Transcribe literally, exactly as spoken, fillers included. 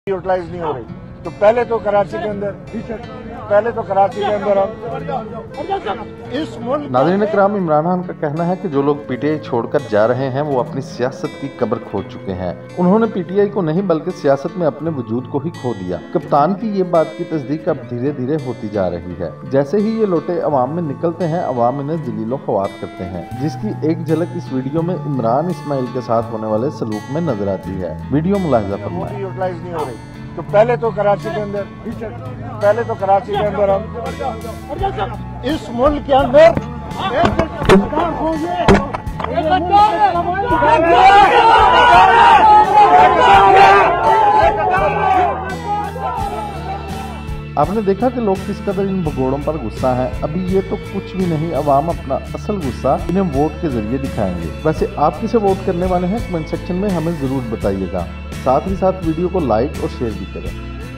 Utilise नहीं हो रही। तो पहले तो कराची के अंदर पहले तो कराची के अंदर हम इस मुल्क नाज़रीन इकराम, इमरान खान का कहना है कि जो लोग पीटीआई छोड़कर जा रहे हैं वो अपनी सियासत की कब्र खो चुके हैं। उन्होंने पीटीआई को नहीं बल्कि सियासत में अपने वजूद को ही खो दिया। कप्तान की ये बात की तस्दीक अब धीरे धीरे होती जा रही है। जैसे ही ये लोटे अवाम में निकलते हैं, अवाम इन्हें जलीलो ख्वार करते हैं, जिसकी एक झलक इस वीडियो में इमरान इस्माइल के साथ होने वाले सलूक में नजर आती है। वीडियो मुलाहिजा फरमाएं। यूटिलाइज नहीं हो रही। तो पहले तो कराची के अंदर पहले तो कराची के अंदर हम इस मुल्क के अंदर आपने देखा कि लोग किस कदर इन भगोड़ों पर गुस्सा हैं। अभी ये तो कुछ भी नहीं, अवाम अपना असल गुस्सा इन्हें वोट के जरिए दिखाएंगे। वैसे आप किसे वोट करने वाले हैं, कमेंट सेक्शन में हमें जरूर बताइएगा। साथ ही साथ वीडियो को लाइक और शेयर भी करें।